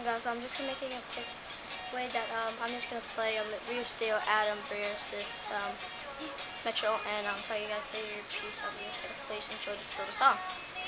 Guys, I'm just gonna making a quick way that I'm just gonna play Rio Steel Adam versus Metro, and tell you guys later. Peace. I'm just gonna please enjoy this little song.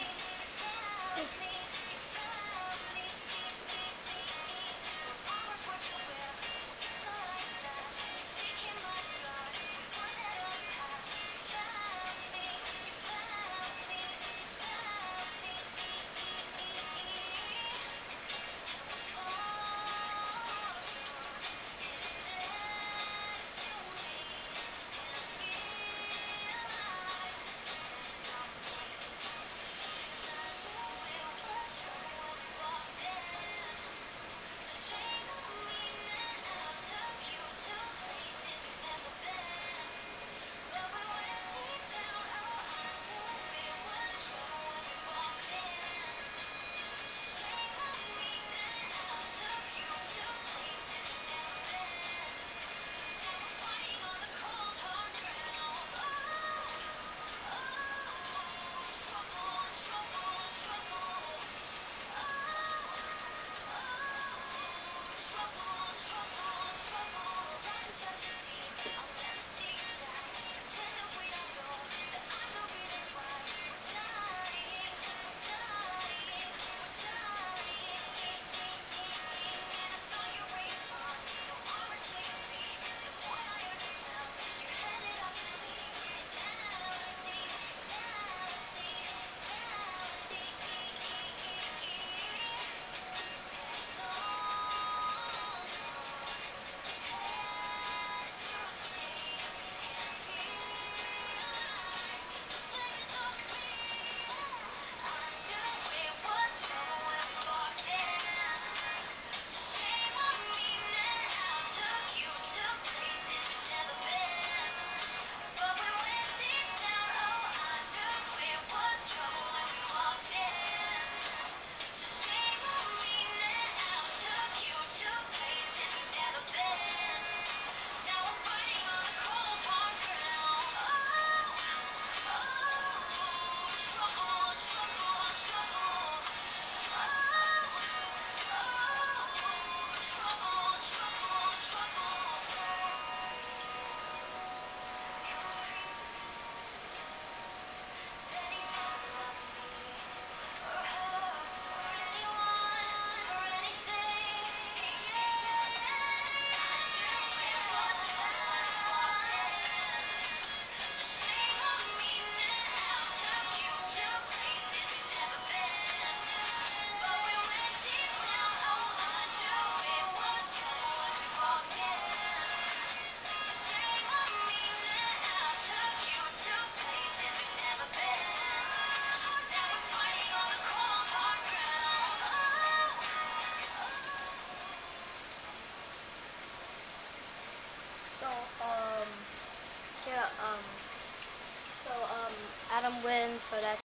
So, yeah, so, Adam wins, so that's